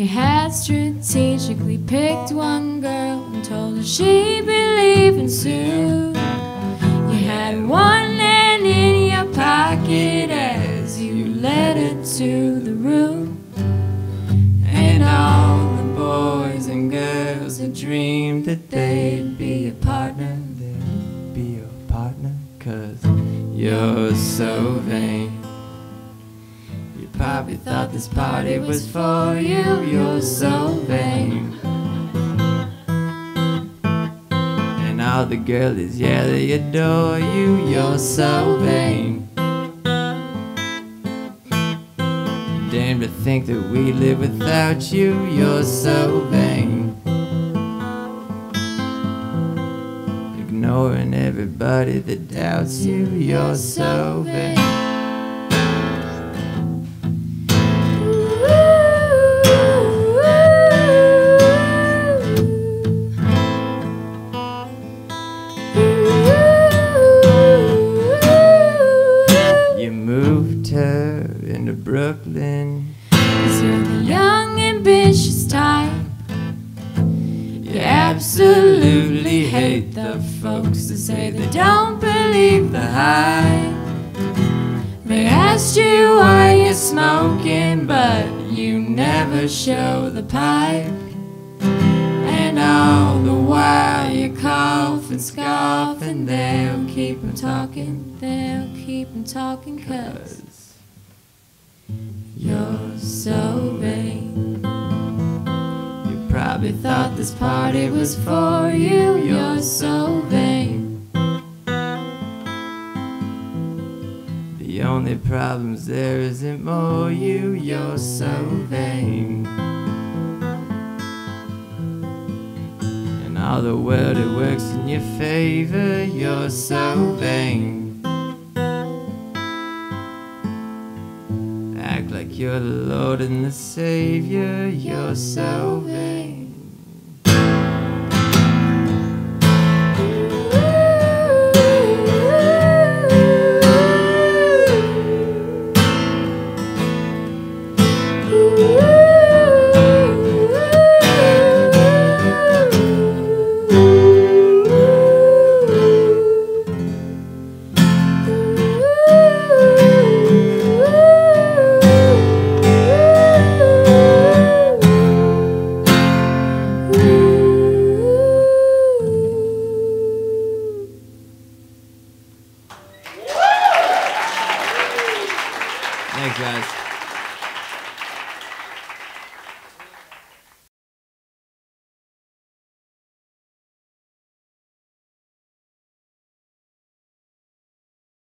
had strategically picked one girl and told her she believed in Sue. You had one hand in your pocket as you led her to the room. And all the boys and girls had dreamed that they'd be a partner. They'd be a partner, 'cause you're so vain. You probably thought this party was for you. You're so vain. And all the girlies, yeah, they adore you. You're so vain. Damn to think that we live without you. You're so vain. Ignoring everybody that doubts you. You're so vain. You moved her into Brooklyn 'cause you're the young, ambitious type. You absolutely hate the folks that say they don't believe the hype. They asked you why you're smoking, but you never show the pipe. And all the while you cough and scoff, and they'll keep 'em talking, they'll keep 'em talking, 'cause you're so vain. You probably thought this party was for you. You're so vain. The only problem's there isn't more you. You're so vain. And all the world, it works in your favor. You're so vain. Act like you're the Lord and the Savior. You're so vain. Thanks, guys.